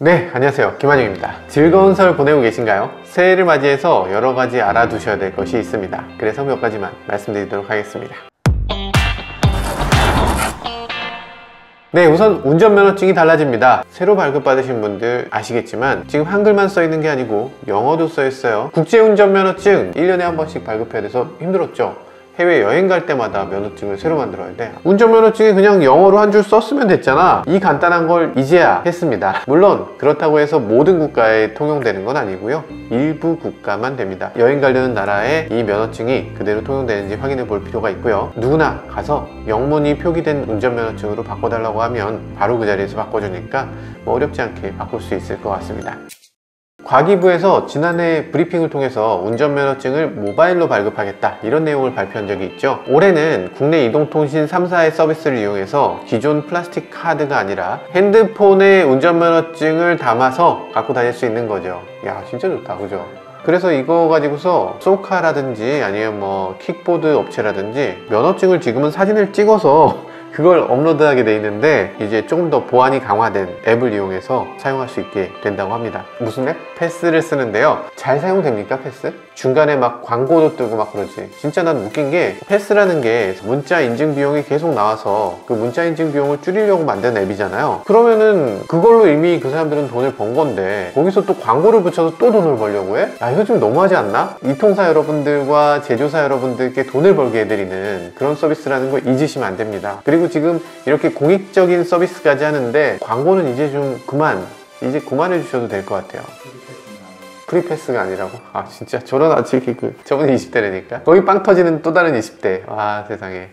네, 안녕하세요. 김한영입니다. 즐거운 설 보내고 계신가요? 새해를 맞이해서 여러 가지 알아두셔야 될 것이 있습니다. 그래서 몇 가지만 말씀드리도록 하겠습니다. 네, 우선 운전면허증이 달라집니다. 새로 발급받으신 분들 아시겠지만 지금 한글만 써있는 게 아니고 영어도 써있어요. 국제운전면허증 1년에 한 번씩 발급해야 돼서 힘들었죠. 해외여행 갈 때마다 면허증을 새로 만들어야 돼. 운전면허증에 그냥 영어로 한 줄 썼으면 됐잖아. 이 간단한 걸 이제야 했습니다. 물론 그렇다고 해서 모든 국가에 통용되는 건 아니고요, 일부 국가만 됩니다. 여행 가려는 나라에 이 면허증이 그대로 통용되는지 확인해 볼 필요가 있고요, 누구나 가서 영문이 표기된 운전면허증으로 바꿔달라고 하면 바로 그 자리에서 바꿔주니까 뭐 어렵지 않게 바꿀 수 있을 것 같습니다. 과기부에서 지난해 브리핑을 통해서 운전면허증을 모바일로 발급하겠다, 이런 내용을 발표한 적이 있죠. 올해는 국내 이동통신 3사의 서비스를 이용해서 기존 플라스틱 카드가 아니라 핸드폰에 운전면허증을 담아서 갖고 다닐 수 있는 거죠. 야, 진짜 좋다, 그죠? 그래서 이거 가지고서 쏘카라든지 아니면 뭐 킥보드 업체라든지 면허증을 지금은 사진을 찍어서 그걸 업로드하게 돼 있는데 이제 조금 더 보안이 강화된 앱을 이용해서 사용할 수 있게 된다고 합니다. 무슨 앱? 패스를 쓰는데요. 잘 사용됩니까, 패스? 중간에 막 광고도 뜨고 막 그러지. 진짜 난 웃긴 게, 패스라는 게 문자 인증 비용이 계속 나와서 그 문자 인증 비용을 줄이려고 만든 앱이잖아요. 그러면은 그걸로 이미 그 사람들은 돈을 번 건데 거기서 또 광고를 붙여서 또 돈을 벌려고 해? 야, 이거 좀 너무하지 않나? 이통사 여러분들과 제조사 여러분들께 돈을 벌게 해드리는 그런 서비스라는 거 잊으시면 안 됩니다. 그리고 지금 이렇게 공익적인 서비스까지 하는데 광고는 이제 좀 그만해 주셔도 될 것 같아요. 프리패스가 아니라고? 아, 진짜 저런 아직 저분이 20대라니까 거기 빵 터지는 또 다른 20대. 와, 세상에.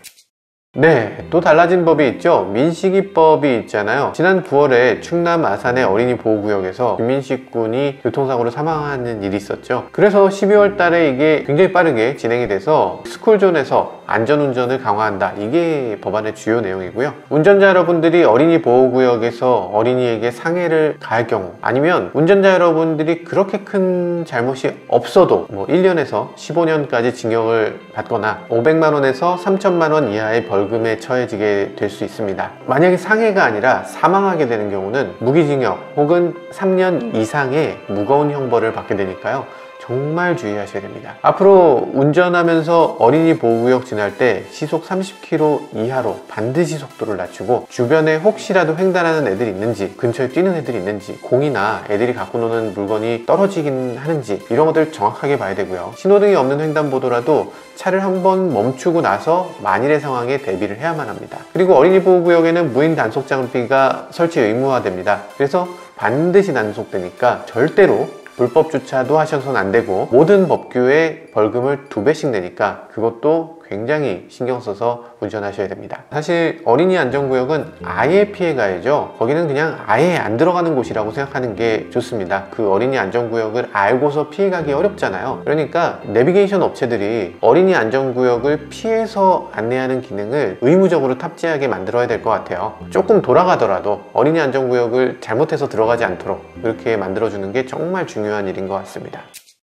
네, 또 달라진 법이 있죠. 민식이법이 있잖아요. 지난 9월에 충남 아산의 어린이 보호구역에서 김민식 군이 교통사고로 사망하는 일이 있었죠. 그래서 12월 달에 이게 굉장히 빠르게 진행이 돼서 스쿨존에서 안전운전을 강화한다, 이게 법안의 주요 내용이고요. 운전자 여러분들이 어린이 보호구역에서 어린이에게 상해를 가할 경우, 아니면 운전자 여러분들이 그렇게 큰 잘못이 없어도 뭐 1년에서 15년까지 징역을 받거나 500만 원에서 3천만 원 이하의 벌금에 처해지게 될 수 있습니다. 만약에 상해가 아니라 사망하게 되는 경우는 무기징역 혹은 3년 이상의 무거운 형벌을 받게 되니까요, 정말 주의하셔야 됩니다. 앞으로 운전하면서 어린이 보호구역 지날 때 시속 30km 이하로 반드시 속도를 낮추고, 주변에 혹시라도 횡단하는 애들이 있는지, 근처에 뛰는 애들이 있는지, 공이나 애들이 갖고 노는 물건이 떨어지긴 하는지, 이런 것들 정확하게 봐야 되고요. 신호등이 없는 횡단보도라도 차를 한번 멈추고 나서 만일의 상황에 대비를 해야만 합니다. 그리고 어린이 보호구역에는 무인 단속 장비가 설치 의무화됩니다. 그래서 반드시 단속되니까 절대로 불법 주차도 하셔서는 안 되고, 모든 법규에 벌금을 2배씩 내니까 그것도 굉장히 신경 써서 운전하셔야 됩니다. 사실 어린이 안전구역은 아예 피해 가야죠. 거기는 그냥 아예 안 들어가는 곳이라고 생각하는 게 좋습니다. 그 어린이 안전구역을 알고서 피해 가기 어렵잖아요. 그러니까 내비게이션 업체들이 어린이 안전구역을 피해서 안내하는 기능을 의무적으로 탑재하게 만들어야 될 것 같아요. 조금 돌아가더라도 어린이 안전구역을 잘못해서 들어가지 않도록 그렇게 만들어주는 게 정말 중요한 일인 것 같습니다.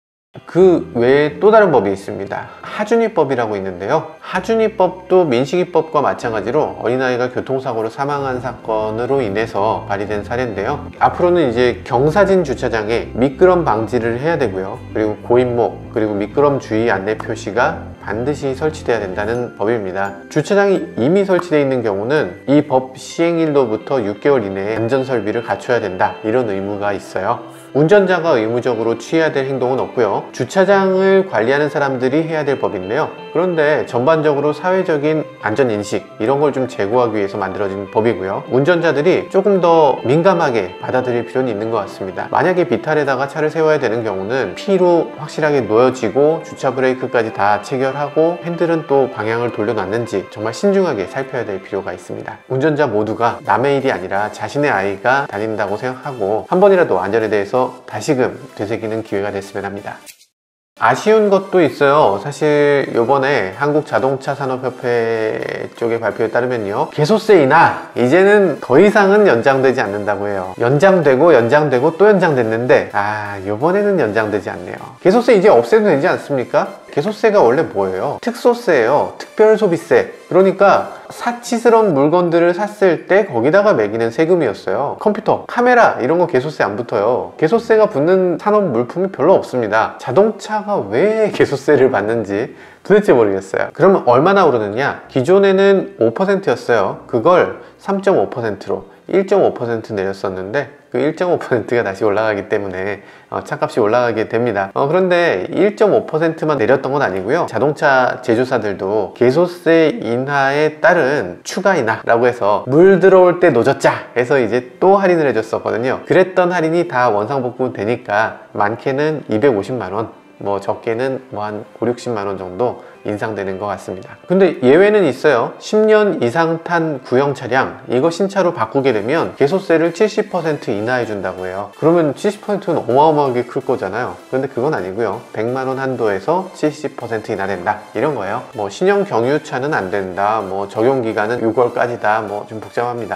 그 외에 또 다른 법이 있습니다. 하준이법이라고 있는데요, 하준이법도 민식이법과 마찬가지로 어린아이가 교통사고로 사망한 사건으로 인해서 발의된 사례인데요, 앞으로는 이제 경사진 주차장에 미끄럼 방지를 해야 되고요, 그리고 고인목 그리고 미끄럼 주의 안내 표시가 반드시 설치돼야 된다는 법입니다. 주차장이 이미 설치되어 있는 경우는 이 법 시행일로부터 6개월 이내에 안전설비를 갖춰야 된다, 이런 의무가 있어요. 운전자가 의무적으로 취해야 될 행동은 없고요, 주차장을 관리하는 사람들이 해야 될 법인데요, 그런데 전반적으로 사회적인 안전인식, 이런 걸 좀 제고하기 위해서 만들어진 법이고요, 운전자들이 조금 더 민감하게 받아들일 필요는 있는 것 같습니다. 만약에 비탈에다가 차를 세워야 되는 경우는 P로 확실하게 놓여지고 주차 브레이크까지 다 체결하고 핸들은 또 방향을 돌려놨는지 정말 신중하게 살펴야 될 필요가 있습니다. 운전자 모두가 남의 일이 아니라 자신의 아이가 다닌다고 생각하고 한 번이라도 안전에 대해서 다시금 되새기는 기회가 됐으면 합니다. 아쉬운 것도 있어요. 사실 요번에 한국자동차산업협회 쪽의 발표에 따르면요, 개소세 인하 이제는 더 이상은 연장되지 않는다고 해요. 연장되고 또 연장됐는데 요번에는 연장되지 않네요. 개소세 이제 없애도 되지 않습니까? 개소세가 원래 뭐예요? 특소세예요. 특별소비세. 그러니까 사치스러운 물건들을 샀을 때 거기다가 매기는 세금이었어요. 컴퓨터, 카메라 이런 거 개소세 안 붙어요. 개소세가 붙는 산업 물품이 별로 없습니다. 자동차가 왜 개소세를 받는지 도대체 모르겠어요. 그러면 얼마나 오르느냐? 기존에는 5%였어요. 그걸 3.5%로 1.5% 내렸었는데 그 1.5%가 다시 올라가기 때문에 차값이 올라가게 됩니다. 그런데 1.5%만 내렸던 건 아니고요. 자동차 제조사들도 개소세 인하에 따른 추가 인하라고 해서 물 들어올 때 노졌자 해서 이제 또 할인을 해줬었거든요. 그랬던 할인이 다 원상복구 되니까 많게는 250만원, 뭐 적게는 뭐 한 5, 60만원 정도 인상되는 것 같습니다. 근데 예외는 있어요. 10년 이상 탄 구형 차량, 이거 신차로 바꾸게 되면 개소세를 70% 인하해 준다고 해요. 그러면 70%는 어마어마하게 클 거잖아요. 근데 그건 아니고요. 100만원 한도에서 70% 인하된다 이런 거예요. 뭐 신형 경유차는 안 된다, 뭐 적용기간은 6월까지다, 뭐 좀 복잡합니다.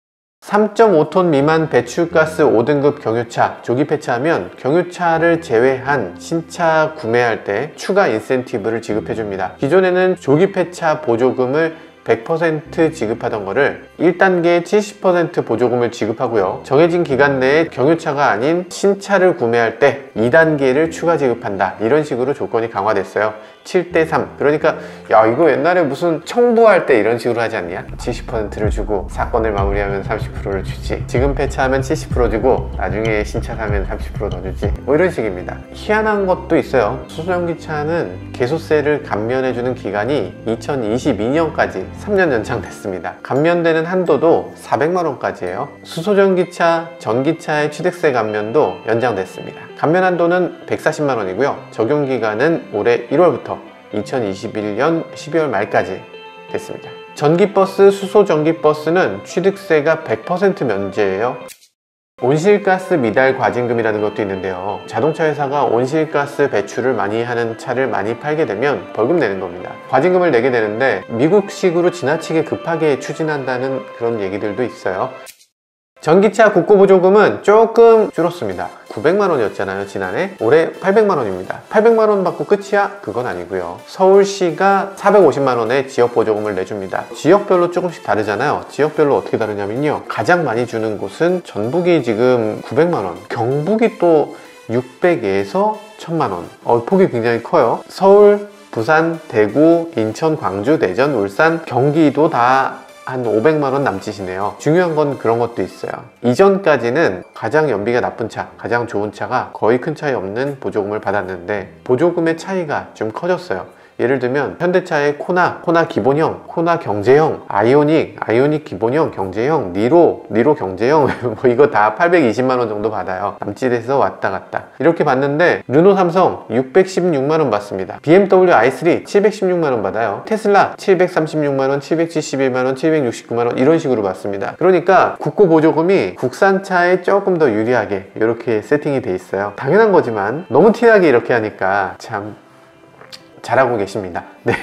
3.5톤 미만 배출가스 5등급 경유차 조기 폐차하면 경유차를 제외한 신차 구매할 때 추가 인센티브를 지급해 줍니다. 기존에는 조기 폐차 보조금을 100% 지급하던 거를 1단계에 70% 보조금을 지급하고요. 정해진 기간 내에 경유차가 아닌 신차를 구매할 때 2단계를 추가 지급한다. 이런 식으로 조건이 강화됐어요. 7대3. 그러니까 야 이거 옛날에 무슨 청부할 때 이런 식으로 하지 않냐? 70%를 주고 사건을 마무리하면 30%를 주지. 지금 폐차하면 70% 주고 나중에 신차 사면 30% 더 주지. 뭐 이런 식입니다. 희한한 것도 있어요. 수소전기차는 개소세를 감면해주는 기간이 2022년까지 3년 연장됐습니다. 감면되는 한도도 400만원까지예요. 수소전기차, 전기차의 취득세 감면도 연장됐습니다. 감면 한도는 140만원이고요. 적용기간은 올해 1월부터 2021년 12월 말까지 됐습니다. 전기버스, 수소전기버스는 취득세가 100% 면제예요. 온실가스 미달 과징금이라는 것도 있는데요. 자동차 회사가 온실가스 배출을 많이 하는 차를 많이 팔게 되면 벌금 내는 겁니다. 과징금을 내게 되는데 미국식으로 지나치게 급하게 추진한다는 그런 얘기들도 있어요. 전기차 국고보조금은 조금 줄었습니다. 900만원이었잖아요 지난해. 올해 800만원입니다 800만원 받고 끝이야? 그건 아니고요. 서울시가 450만원의 지역보조금을 내줍니다. 지역별로 조금씩 다르잖아요. 지역별로 어떻게 다르냐면요, 가장 많이 주는 곳은 전북이 지금 900만원, 경북이 또 600에서 1000만원. 폭이 굉장히 커요. 서울, 부산, 대구, 인천, 광주, 대전, 울산, 경기도 다 한 500만원 남짓이네요. 중요한 건 그런 것도 있어요. 이전까지는 가장 연비가 나쁜 차, 가장 좋은 차가 거의 큰 차이 없는 보조금을 받았는데 보조금의 차이가 좀 커졌어요. 예를 들면 현대차의 코나 기본형, 코나 경제형, 아이오닉 기본형, 경제형, 니로 경제형 뭐 이거 다 820만원 정도 받아요. 남짓에서 왔다 갔다 이렇게 받는데 르노 삼성 616만원 받습니다. BMW i3 716만원 받아요. 테슬라 736만원, 771만원, 769만원 이런 식으로 받습니다. 그러니까 국고보조금이 국산차에 조금 더 유리하게 이렇게 세팅이 돼 있어요. 당연한 거지만 너무 티나게 이렇게 하니까 참 잘하고 계십니다. 네.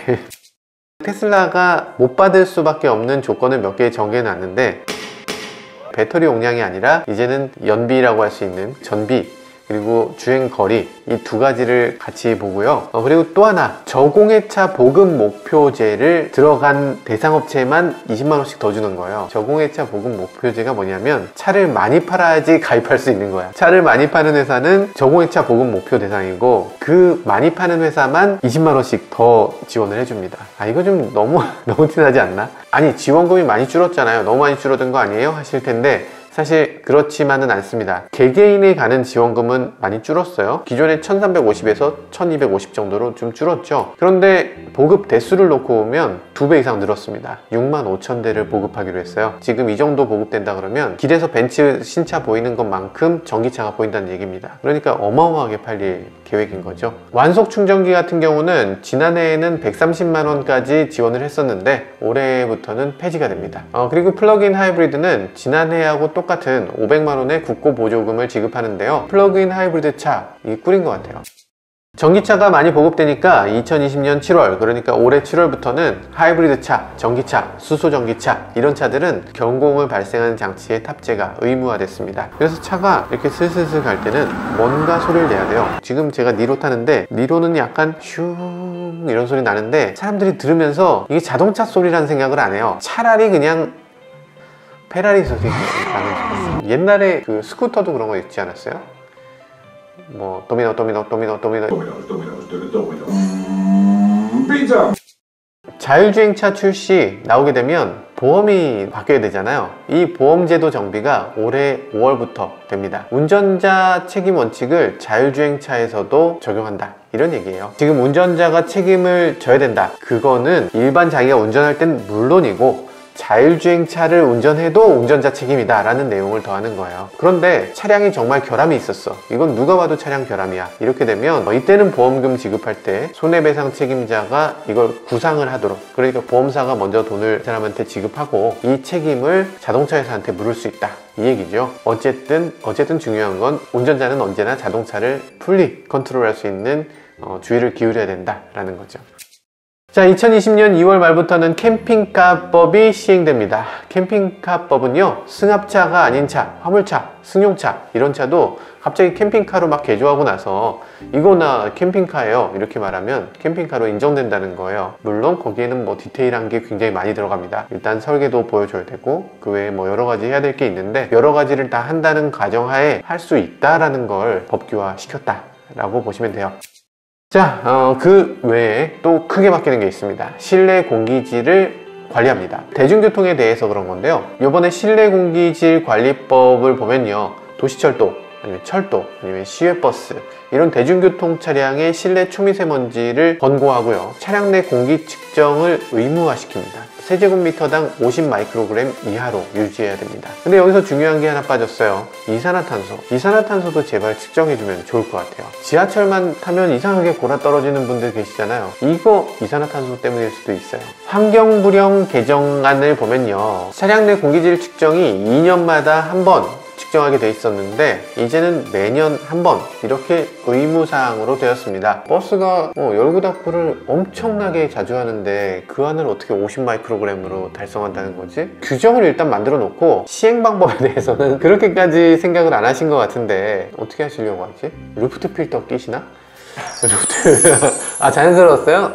테슬라가 못 받을 수밖에 없는 조건을 몇 개 정해 놨는데 배터리 용량이 아니라 이제는 연비라고 할 수 있는 전비 그리고 주행거리 이 두 가지를 같이 보고요. 그리고 또 하나 저공해차 보급 목표제를 들어간 대상업체에만 20만원씩 더 주는 거예요. 저공해차 보급 목표제가 뭐냐면 차를 많이 팔아야지 가입할 수 있는 거야. 차를 많이 파는 회사는 저공해차 보급 목표 대상이고 그 많이 파는 회사만 20만원씩 더 지원을 해줍니다. 이거 좀 너무 티나지 않나? 아니 지원금이 많이 줄었잖아요. 너무 많이 줄어든 거 아니에요? 하실 텐데 사실 그렇지만은 않습니다. 개개인에 가는 지원금은 많이 줄었어요. 기존에 1350에서 1250 정도로 좀 줄었죠. 그런데 보급 대수를 놓고 보면 2배 이상 늘었습니다. 65,000대를 보급하기로 했어요. 지금 이 정도 보급된다 그러면 길에서 벤츠 신차 보이는 것만큼 전기차가 보인다는 얘기입니다. 그러니까 어마어마하게 팔릴 계획인 거죠. 완속 충전기 같은 경우는 지난해에는 130만원까지 지원을 했었는데 올해부터는 폐지가 됩니다. 그리고 플러그인 하이브리드는 지난해하고 똑같은 500만원의 국고 보조금을 지급하는데요. 플러그인 하이브리드 차 꿀인 것 같아요. 전기차가 많이 보급되니까 2020년 7월 그러니까 올해 7월부터는 하이브리드 차, 전기차, 수소전기차 이런 차들은 경고음을 발생하는 장치의 탑재가 의무화됐습니다. 그래서 차가 이렇게 슬슬슬 갈 때는 뭔가 소리를 내야 돼요. 지금 제가 니로 타는데 니로는 약간 슈 이런 소리 나는데 사람들이 들으면서 이게 자동차 소리라는 생각을 안 해요. 차라리 그냥 페라리 소리 나는. 옛날에 그 스쿠터도 그런 거 있지 않았어요? 뭐 도미노 피자. 자율주행차 출시 나오게 되면 보험이 바뀌어야 되잖아요. 이 보험제도 정비가 올해 5월부터 됩니다. 운전자 책임 원칙을 자율주행차에서도 적용한다, 이런 얘기예요. 지금 운전자가 책임을 져야 된다, 그거는 일반 자기가 운전할 땐 물론이고 자율주행차를 운전해도 운전자 책임이다 라는 내용을 더하는 거예요. 그런데 차량이 정말 결함이 있었어, 이건 누가 봐도 차량 결함이야, 이렇게 되면 이때는 보험금 지급할 때 손해배상 책임자가 이걸 구상을 하도록, 그러니까 보험사가 먼저 돈을 사람한테 지급하고 이 책임을 자동차 회사한테 물을 수 있다, 이 얘기죠. 어쨌든 중요한 건 운전자는 언제나 자동차를 풀리 컨트롤할 수 있는 주의를 기울여야 된다라는 거죠. 자, 2020년 2월 말부터는 캠핑카법이 시행됩니다. 캠핑카법은요, 승합차가 아닌 차, 화물차, 승용차 이런 차도 갑자기 캠핑카로 막 개조하고 나서 이거나 캠핑카예요 이렇게 말하면 캠핑카로 인정된다는 거예요. 물론 거기에는 뭐 디테일한 게 굉장히 많이 들어갑니다. 일단 설계도 보여줘야 되고 그 외에 뭐 여러 가지 해야 될 게 있는데 여러 가지를 다 한다는 가정하에 할 수 있다라는 걸 법규화 시켰다라고 보시면 돼요. 자, 그 외에 또 크게 바뀌는 게 있습니다. 실내 공기질을 관리합니다. 대중교통에 대해서 그런 건데요, 이번에 실내 공기질 관리법을 보면요, 도시철도 아니면 철도 아니면 시외버스 이런 대중교통 차량의 실내 초미세먼지를 권고하고요, 차량 내 공기 측정을 의무화시킵니다. 세제곱미터당 50 마이크로그램 이하로 유지해야 됩니다. 근데 여기서 중요한 게 하나 빠졌어요. 이산화탄소. 이산화탄소도 제발 측정해주면 좋을 것 같아요. 지하철만 타면 이상하게 골아 떨어지는 분들 계시잖아요. 이거 이산화탄소 때문일 수도 있어요. 환경부령 개정안을 보면요, 차량 내 공기질 측정이 2년마다 한 번 측정하게 돼 있었는데 이제는 매년 한 번 이렇게 의무사항으로 되었습니다. 버스가 열구 닫고를 엄청나게 자주 하는데 그 안을 어떻게 50 마이크로그램으로 달성한다는 거지? 규정을 일단 만들어 놓고 시행 방법에 대해서는 그렇게까지 생각을 안 하신 것 같은데 어떻게 하시려고 하지? 루프트 필터 끼시나? 자연스러웠어요?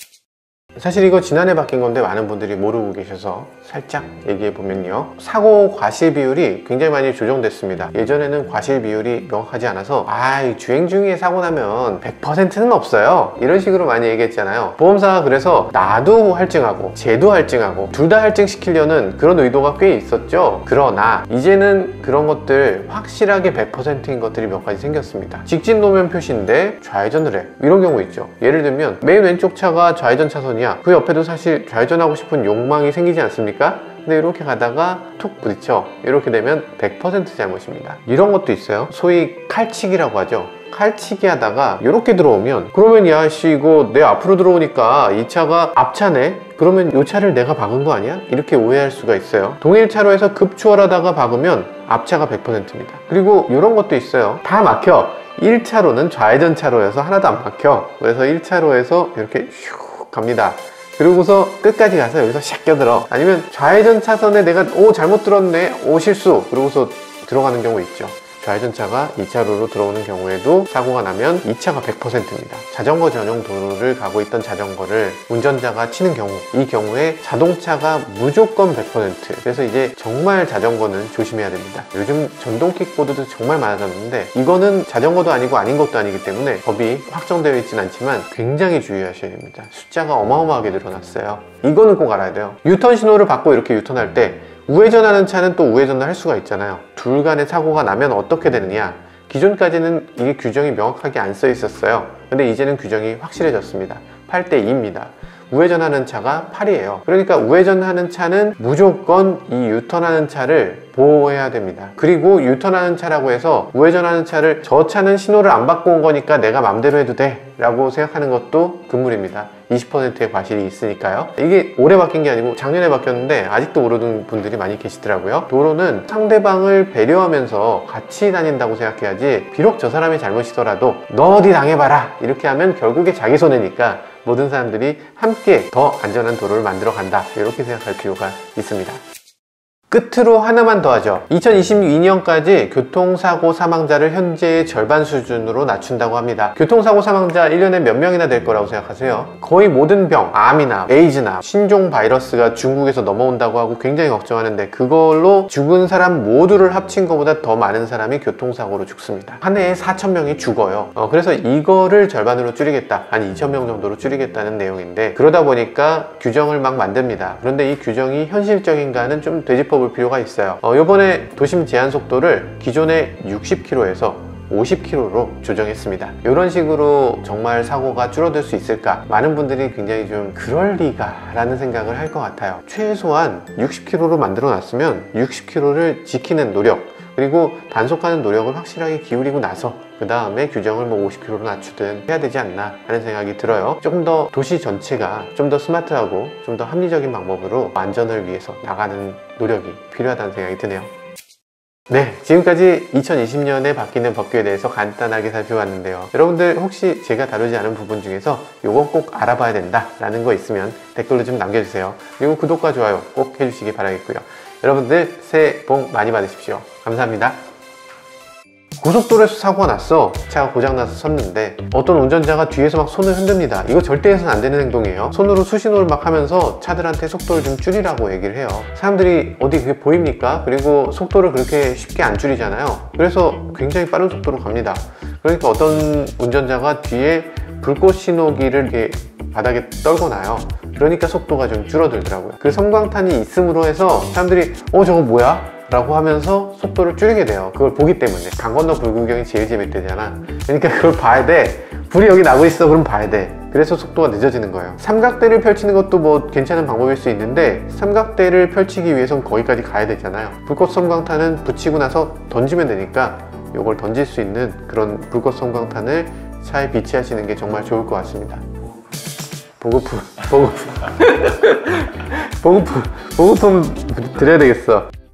사실 이거 지난해 바뀐 건데 많은 분들이 모르고 계셔서 살짝 얘기해 보면요, 사고 과실 비율이 굉장히 많이 조정됐습니다. 예전에는 과실 비율이 명확하지 않아서 주행 중에 사고 나면 100%는 없어요 이런 식으로 많이 얘기했잖아요. 보험사가 그래서 나도 할증하고 쟤도 할증하고 둘 다 할증시키려는 그런 의도가 꽤 있었죠. 그러나 이제는 그런 것들 확실하게 100%인 것들이 몇 가지 생겼습니다. 직진 노면 표시인데 좌회전을 해, 이런 경우 있죠. 예를 들면 맨 왼쪽 차가 좌회전 차선이야. 그 옆에도 사실 좌회전하고 싶은 욕망이 생기지 않습니까? 근데 이렇게 가다가 툭 부딪혀, 이렇게 되면 100% 잘못입니다. 이런 것도 있어요. 소위 칼치기라고 하죠. 칼치기 하다가 이렇게 들어오면, 그러면 야씨 이거 내 앞으로 들어오니까 이 차가 앞차네? 그러면 이 차를 내가 박은 거 아니야? 이렇게 오해할 수가 있어요. 동일 차로에서 급추월하다가 박으면 앞차가 100%입니다. 그리고 이런 것도 있어요. 다 막혀. 1차로는 좌회전 차로여서 하나도 안 막혀. 그래서 1차로에서 이렇게 슉 갑니다. 그러고서 끝까지 가서 여기서 샥 껴들어. 아니면 좌회전 차선에 내가 잘못 들었네, 실수, 그러고서 들어가는 경우 있죠. 좌회전차가 2차로로 들어오는 경우에도 사고가 나면 2차가 100%입니다. 자전거 전용 도로를 가고 있던 자전거를 운전자가 치는 경우, 이 경우에 자동차가 무조건 100%. 그래서 이제 정말 자전거는 조심해야 됩니다. 요즘 전동 킥보드도 정말 많아졌는데 이거는 자전거도 아니고 아닌 것도 아니기 때문에 법이 확정되어 있진 않지만 굉장히 주의하셔야 됩니다. 숫자가 어마어마하게 늘어났어요. 이거는 꼭 알아야 돼요. 유턴 신호를 받고 이렇게 유턴할 때 우회전하는 차는 또 우회전을 할 수가 있잖아요. 둘 간의 사고가 나면 어떻게 되느냐, 기존까지는 이게 규정이 명확하게 안 써 있었어요. 근데 이제는 규정이 확실해졌습니다. 8대2입니다. 우회전하는 차가 8이에요. 그러니까 우회전하는 차는 무조건 이 유턴하는 차를 보호해야 됩니다. 그리고 유턴하는 차라고 해서 우회전하는 차를 저 차는 신호를 안 받고 온 거니까 내가 맘대로 해도 돼 라고 생각하는 것도 금물입니다. 20%의 과실이 있으니까요. 이게 올해 바뀐 게 아니고 작년에 바뀌었는데 아직도 모르는 분들이 많이 계시더라고요. 도로는 상대방을 배려하면서 같이 다닌다고 생각해야지, 비록 저 사람이 잘못이더라도 너 어디 당해봐라 이렇게 하면 결국에 자기 손해니까 모든 사람들이 함께 더 안전한 도로를 만들어 간다, 이렇게 생각할 필요가 있습니다. 끝으로 하나만 더 하죠. 2022년까지 교통사고 사망자를 현재의 절반 수준으로 낮춘다고 합니다. 교통사고 사망자 1년에 몇 명이나 될 거라고 생각하세요? 거의 모든 병, 암이나 에이즈나 신종 바이러스가 중국에서 넘어온다고 하고 굉장히 걱정하는데, 그걸로 죽은 사람 모두를 합친 것보다 더 많은 사람이 교통사고로 죽습니다. 한 해에 4,000명이 죽어요. 그래서 이거를 절반으로 줄이겠다, 한 2,000명 정도로 줄이겠다는 내용인데, 그러다 보니까 규정을 막 만듭니다. 그런데 이 규정이 현실적인가는 좀 되짚어 볼 필요가 있어요. 이번에 도심 제한 속도를 기존의 60km에서 50km로 조정했습니다. 이런 식으로 정말 사고가 줄어들 수 있을까? 많은 분들이 굉장히 좀 그럴 리가 라는 생각을 할 것 같아요. 최소한 60km로 만들어 놨으면 60km를 지키는 노력, 그리고 단속하는 노력을 확실하게 기울이고 나서 그 다음에 규정을 뭐 50km로 낮추든 해야 되지 않나 하는 생각이 들어요. 조금 더 도시 전체가 좀 더 스마트하고 좀 더 합리적인 방법으로 안전을 위해서 나가는 노력이 필요하다는 생각이 드네요. 네, 지금까지 2020년에 바뀌는 법규에 대해서 간단하게 살펴봤는데요. 여러분들 혹시 제가 다루지 않은 부분 중에서 이건 꼭 알아봐야 된다 라는 거 있으면 댓글로 좀 남겨주세요. 그리고 구독과 좋아요 꼭 해주시기 바라겠고요. 여러분들 새해 복 많이 받으십시오. 감사합니다. 고속도로에서 사고가 났어. 차가 고장나서 섰는데 어떤 운전자가 뒤에서 막 손을 흔듭니다. 이거 절대 해서는 안 되는 행동이에요. 손으로 수신호를 막 하면서 차들한테 속도를 좀 줄이라고 얘기를 해요. 사람들이 어디 그게 보입니까? 그리고 속도를 그렇게 쉽게 안 줄이잖아요. 그래서 굉장히 빠른 속도로 갑니다. 그러니까 어떤 운전자가 뒤에 불꽃 신호기를 이렇게 바닥에 떨고 놔요. 그러니까 속도가 좀 줄어들더라고요. 그 섬광탄이 있음으로 해서 사람들이 저거 뭐야? 라고 하면서 속도를 줄이게 돼요. 그걸 보기 때문에. 강 건너 불구경이 제일 재밌대잖아. 그러니까 그걸 봐야 돼. 불이 여기 나고 있어. 그럼 봐야 돼. 그래서 속도가 늦어지는 거예요. 삼각대를 펼치는 것도 뭐 괜찮은 방법일 수 있는데, 삼각대를 펼치기 위해선 거기까지 가야 되잖아요. 불꽃 섬광탄은 붙이고 나서 던지면 되니까 이걸 던질 수 있는 그런 불꽃 섬광탄을 차에 비치하시는 게 정말 좋을 것 같습니다. 보급품 드려야 되겠어.